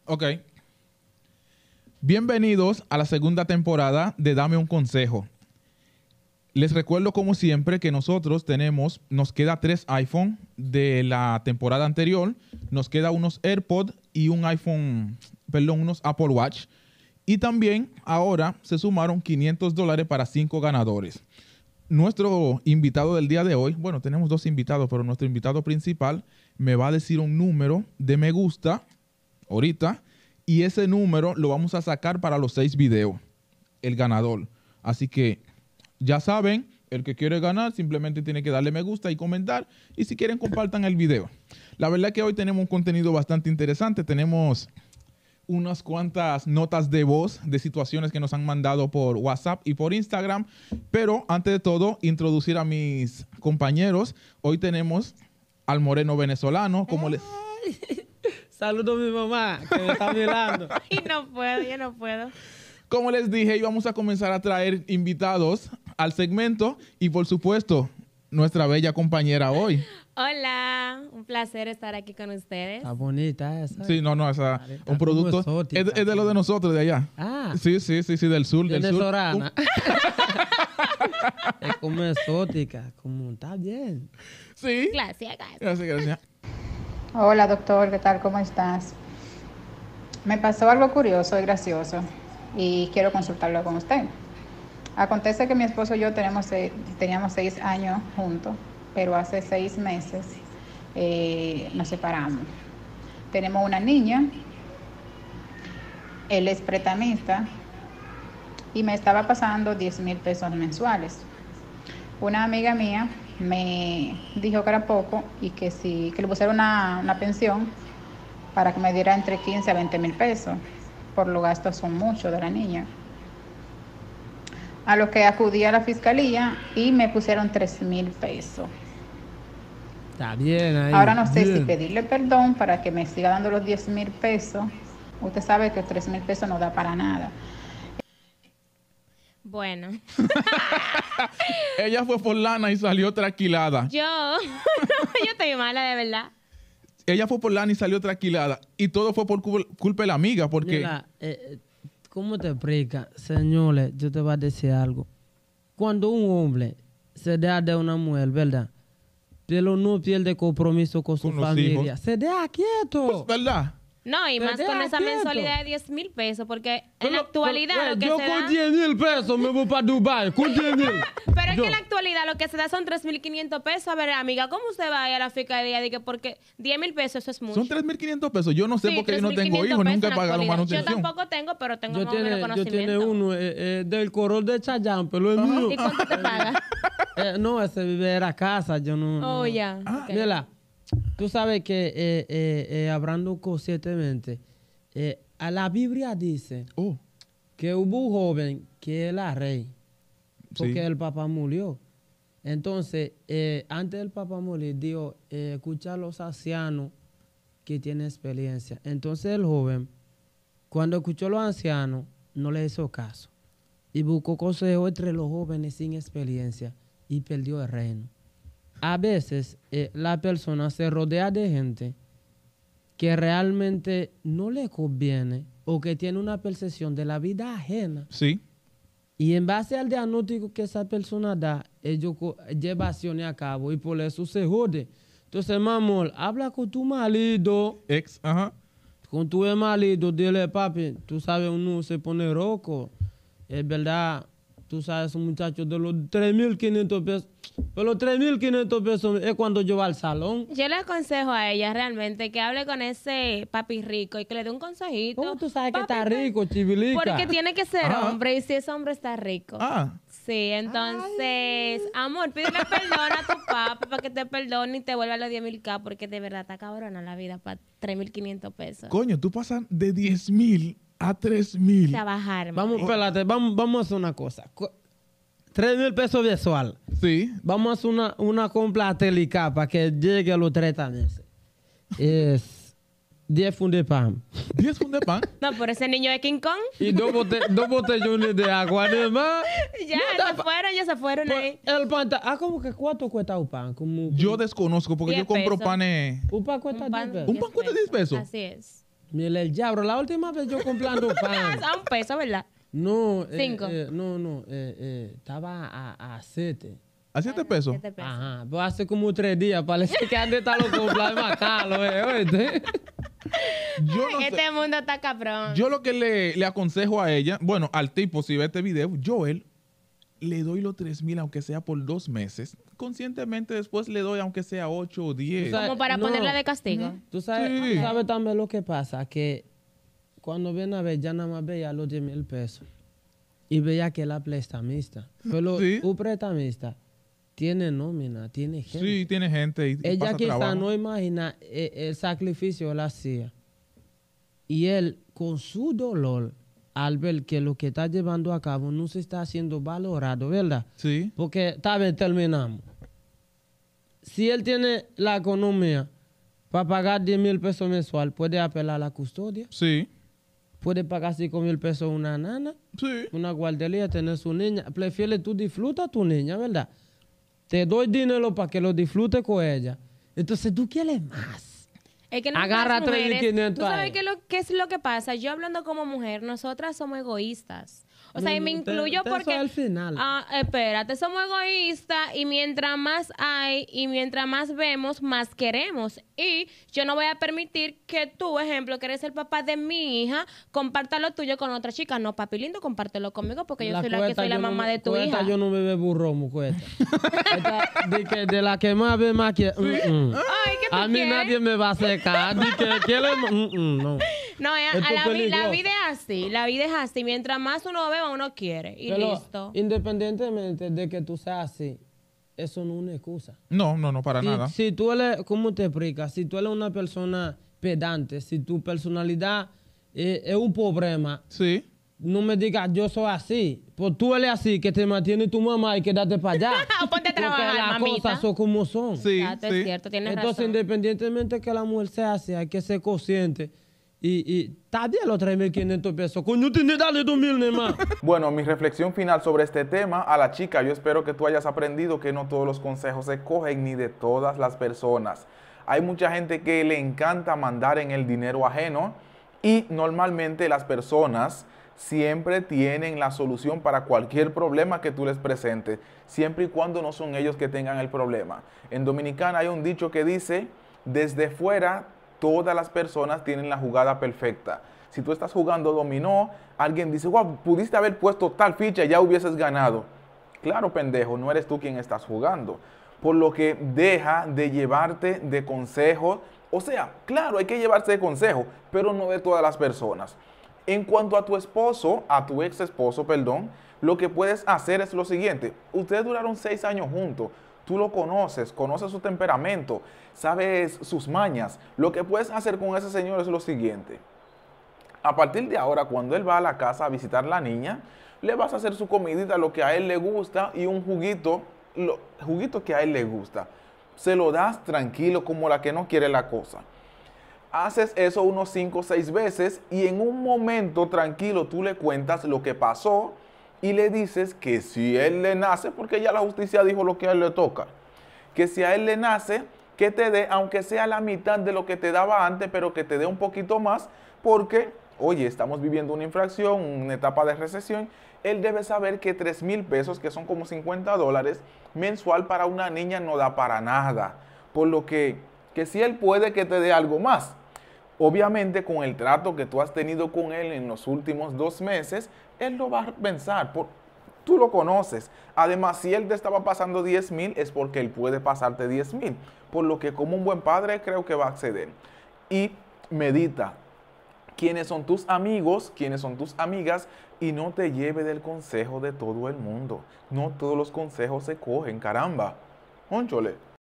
Ok. Bienvenidos a la segunda temporada de Dame un Consejo. Les recuerdo como siempre que nosotros nos queda 3 iPhone de la temporada anterior, nos queda unos AirPods y unos Apple Watch. Y también ahora se sumaron $500 para 5 ganadores. Nuestro invitado del día de hoy, bueno, tenemos 2 invitados, pero nuestro invitado principal me va a decir un número de me gusta ahorita y ese número lo vamos a sacar para los 6 videos, el ganador. Así que ya saben, el que quiere ganar simplemente tiene que darle me gusta y comentar. Y si quieren, compartan el video. La verdad que hoy tenemos un contenido bastante interesante. Tenemos unas cuantas notas de voz de situaciones que nos han mandado por WhatsApp y por Instagram. Pero antes de todo, introducir a mis compañeros. Hoy tenemos al moreno venezolano. Saludo a mi mamá, que me está mirando. Y no puedo, yo no puedo. Como les dije, íbamos a comenzar a traer invitados al segmento y, por supuesto, nuestra bella compañera hoy. Hola, un placer estar aquí con ustedes. Está bonita esa. Sí, esa un producto es de lo de nosotros, de allá. Ah. Sí, del sur. Venezolana. Es como exótica, como está bien. Sí. Gracias. Hola doctor, ¿qué tal? ¿Cómo estás? Me pasó algo curioso y gracioso y quiero consultarlo con usted. Acontece que mi esposo y yo teníamos 6 años juntos, pero hace 6 meses nos separamos. Tenemos una niña, él es pretamista y me estaba pasando 10,000 pesos mensuales. Una amiga mía me dijo que era poco y que le pusiera una pensión para que me diera entre 15 a 20 mil pesos, por los gastos son muchos de la niña. A lo que acudí a la fiscalía y me pusieron 3,000 pesos. Está bien ahí. Ahora no sé si pedirle perdón para que me siga dando los 10,000 pesos. Usted sabe que 3,000 pesos no da para nada. Bueno. Ella fue por lana y salió tranquilada. Yo estoy mala, de verdad. Ella fue por lana y salió tranquilada. Y todo fue por culpa de la amiga, porque... Mira, ¿cómo te explica? Señores, yo te voy a decir algo. Cuando un hombre se da de una mujer, ¿verdad? Pero no pierde compromiso con su familia. Hijos. Se deja quieto. Pues, ¿verdad? No, y Pero más con esa quieto. mensualidad de 10,000 pesos, porque en la actualidad lo que yo se con da... 10,000 pesos me voy para Dubái, con 10,000. Pero es que en la actualidad lo que se da son 3,500 pesos. A ver, amiga, ¿cómo usted va a ir a la fiscalía? Dice, porque 10,000 pesos eso es mucho. Son 3,500 pesos. Yo no sé Sí, porque yo no tengo 3,500 hijos, nunca he pesos en la pagado actualidad. manutención. Yo tampoco tengo, pero tengo Yo más o menos tiene conocimiento. uno del color de Chayán, pero es mío. ¿Y cuánto te paga? No, ese vive en la casa, yo no. Oh, ya. Ah, Ok. Mira, tú sabes que hablando conscientemente, a la Biblia dice Oh, que hubo un joven que era rey, porque sí. el papá murió. Entonces, antes del papá morir, Dios escucha a los ancianos que tienen experiencia. Entonces el joven, cuando escuchó a los ancianos, no le hizo caso. Y buscó consejo entre los jóvenes sin experiencia y perdió el reino. A veces la persona se rodea de gente que realmente no le conviene o que tiene una percepción de la vida ajena. Sí. Y en base al diagnóstico que esa persona da, ellos llevan acciones a cabo y por eso se jode. Entonces, mi amor, habla con tu marido, Ajá. con tu marido, dile, papi, tú sabes, uno se pone roco. Es verdad, tú sabes, un muchacho de los 3,500 pesos. Pero los 3,500 pesos es cuando yo voy al salón. Yo le aconsejo a ella realmente que hable con ese papi rico y que le dé un consejito. ¿Cómo tú sabes que Papi, está rico, chivilica? Porque tiene que ser Ah. hombre y si ese hombre está rico. Ah, Sí, entonces, amor, pídele perdón a tu papi para que te perdone y te vuelva a los 10,000 porque de verdad está cabrona la vida para 3,500 pesos. coño, tú pasas de 10,000 a 3,000. Trabajar. Vamos, espérate, vamos a hacer una cosa. 3,000 pesos mensual. Sí. Vamos a hacer una compra telica para que llegue a los 30 meses. Es 10 fundos de pan. 10 fundos de pan. No, por ese niño de King Kong. Y dos botellones de agua. Además, Ya se fueron ahí. el pan está... ¿cómo que cuánto cuesta un pan? Como, Yo desconozco porque 10 yo compro pesos. panes. un pan cuesta 10 pesos. ¿Un pan cuesta 10 pesos? Así es. Mira, el diablo, la última vez yo comprando pan. A un peso, ¿verdad? No, 5. Estaba a 7. ¿A 7 pesos? 7 pesos. Ajá, pues hace como 3 días, parece que han de estar los comprar más caro, oíste. Yo no sé. Este mundo está cabrón. Yo lo que le aconsejo a ella, bueno, al tipo, si ve este video, Joel, le doy los 3,000 aunque sea por 2 meses. Conscientemente después le doy aunque sea 8 o 10. O sea, Como para no. ponerla de castigo. Tú sabes, Sí. tú sabes también lo que pasa, que cuando viene a ver, ya nada más veía los 10,000 pesos y veía que la prestamista. Pero Sí. un prestamista tiene nómina, tiene gente. Sí, tiene gente y Ella pasa quizá trabajo. no imagina el sacrificio que él hacía. Y él, con su dolor, al ver que lo que está llevando a cabo no se está haciendo valorado, ¿verdad? Sí, Porque, tal vez terminamos. Si él tiene la economía para pagar 10,000 pesos mensual, puede apelar a la custodia, sí, puede pagar 5,000 pesos a una nana, sí. una guardería, tener su niña. Prefiere tú disfruta a tu niña, ¿verdad? Te doy dinero para que lo disfrute con ella. Entonces tú quieres más. Es que Agarra nosotras mujeres, 3,500 ¿tú sabes ahí. qué es lo que pasa? Yo hablando como mujer, nosotras somos egoístas. O sea, y me incluyo Eso porque... al final. Espérate, somos egoístas y mientras más hay y mientras más vemos, más queremos. Y yo no voy a permitir que tú, ejemplo, que eres el papá de mi hija, comparta lo tuyo con otra chica. No, papi lindo, compártelo conmigo porque yo soy la que Cueta, soy la yo no mamá me- de tu Cueta, hija. yo no bebo burro, Cueta. De la que más ve más quiere. Ay, ¿qué tú A mí quieres? nadie me va a secar. Di que quiere. No. No, Esto es la peligroso. vida es así, la vida es así. Mientras más uno beba, uno quiere. Y Pero listo. independientemente de que tú seas así, eso no es una excusa. No, para nada. Si tú eres, ¿cómo te explicas? Si tú eres una persona pedante, si tu personalidad es un problema, Sí, no me digas yo soy así. Pues tú eres así, que te mantiene tu mamá y quédate para allá. Ponte a trabajar, Porque las mamita. cosas son como son. sí, Exacto, es sí. cierto, tienes Entonces, razón. independientemente que la mujer sea así, hay que ser consciente. Y está bien los 3,500 pesos. Coño, tienes dale 2,000 ni más. Bueno, mi reflexión final sobre este tema a la chica, yo espero que tú hayas aprendido que no todos los consejos se cogen ni de todas las personas. Hay mucha gente que le encanta mandar en el dinero ajeno y normalmente las personas siempre tienen la solución para cualquier problema que tú les presentes, siempre y cuando no son ellos que tengan el problema. En Dominicana hay un dicho que dice, desde fuera todas las personas tienen la jugada perfecta. Si tú estás jugando dominó, alguien dice, wow, pudiste haber puesto tal ficha y ya hubieses ganado. Claro, pendejo, no eres tú quien estás jugando. Por lo que deja de llevarte de consejos. O sea, claro, hay que llevarse de consejos, pero no de todas las personas. En cuanto a tu esposo, a tu ex esposo, perdón, lo que puedes hacer es lo siguiente. Ustedes duraron 6 años juntos. Tú lo conoces, conoces su temperamento, sabes sus mañas. Lo que puedes hacer con ese señor es lo siguiente. A partir de ahora, cuando él va a la casa a visitar a la niña, le vas a hacer su comidita, lo que a él le gusta, y un juguito, juguito que a él le gusta. Se lo das tranquilo, como la que no quiere la cosa. Haces eso unos 5 o 6 veces y en un momento tranquilo tú le cuentas lo que pasó y le dices que si él le nace, porque ya la justicia dijo lo que a él le toca, que si a él le nace, que te dé, aunque sea la mitad de lo que te daba antes, pero que te dé un poquito más, porque, oye, estamos viviendo una inflación, una etapa de recesión. Él debe saber que 3,000 pesos, que son como $50 mensual para una niña, no da para nada. Por lo que si él puede que te dé algo más. Obviamente, con el trato que tú has tenido con él en los últimos 2 meses, él lo va a pensar. Tú lo conoces. Además, si él te estaba pasando 10,000, es porque él puede pasarte 10,000. Por lo que como un buen padre creo que va a acceder. Y medita. ¿Quiénes son tus amigos? ¿Quiénes son tus amigas? Y no te lleve del consejo de todo el mundo. No todos los consejos se cogen, caramba. Ónchole.